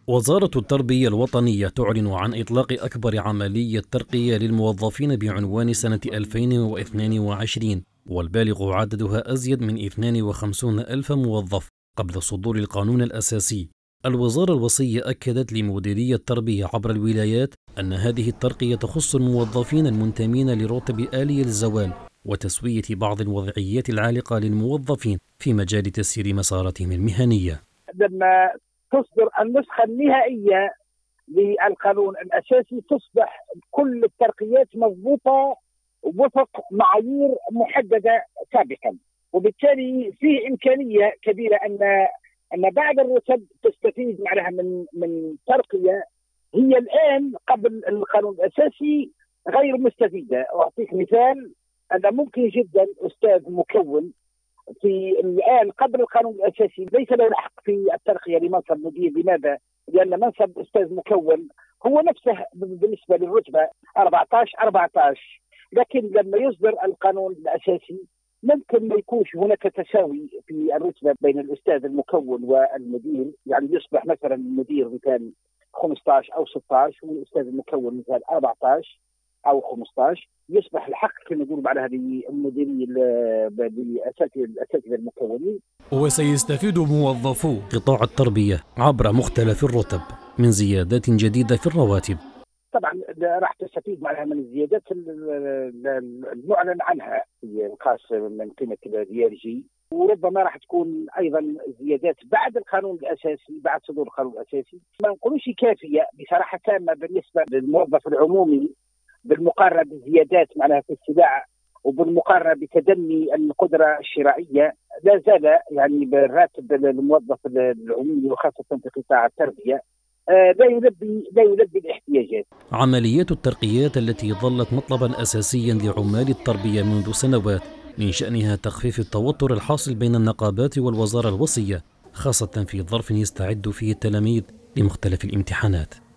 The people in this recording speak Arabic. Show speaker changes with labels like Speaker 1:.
Speaker 1: وزارة التربية الوطنية تعلن عن إطلاق أكبر عملية ترقية للموظفين بعنوان سنة 2022، والبالغ عددها أزيد من 52 ألف موظف قبل صدور القانون الأساسي. الوزارة الوصية أكدت لمديرية التربية عبر الولايات أن هذه الترقية تخص الموظفين المنتمين لرتب آلي الزوال وتسوية بعض الوضعيات العالقة للموظفين في مجال تسيير مساراتهم المهنية.
Speaker 2: لما تصدر النسخة النهائية للقانون الأساسي تصبح كل الترقيات مضبوطة وفق معايير محددة سابقا، وبالتالي في إمكانية كبيرة أن بعض الرتب تستفيد معناها من ترقية هي الآن قبل القانون الأساسي غير مستفيدة. أعطيك مثال، أن ممكن جدا أستاذ مكون في الآن قبل القانون الأساسي ليس له الحق في الترقية لمنصب مدير. لماذا؟ لأن منصب أستاذ مكون هو نفسه بالنسبة للرتبة 14، لكن لما يصدر القانون الأساسي ممكن ما يكونش هناك تساوي في الرتبة بين الأستاذ المكون والمدير، يعني يصبح مثلا المدير مثال 15 أو 16 والأستاذ المكون مثال 14 أو 15، يصبح الحق كما نقول معناها للمديرين الأساتذة المكونين.
Speaker 1: وسيستفيد موظفو قطاع التربية عبر مختلف الرتب من زيادات جديدة في الرواتب.
Speaker 2: طبعا راح تستفيد معناها من الزيادات المعلن عنها في الخاص من قيمة الديارجي، وربما راح تكون ايضا زيادات بعد القانون الاساسي، بعد صدور القانون الاساسي. ما نقولوش كافيه بصراحه تامه بالنسبه للموظف العمومي بالمقارنه بالزيادات معناها في السلع وبالمقارنه بتدني القدره الشرائيه، لا زال يعني بالراتب الموظف العمومي وخاصه في قطاع التربيه لا يلبي الاحتياجات.
Speaker 1: عمليات الترقيات التي ظلت مطلبا أساسيا لعمال التربية منذ سنوات من شأنها تخفيف التوتر الحاصل بين النقابات والوزارة الوصية، خاصة في ظرف يستعد فيه التلاميذ لمختلف الامتحانات.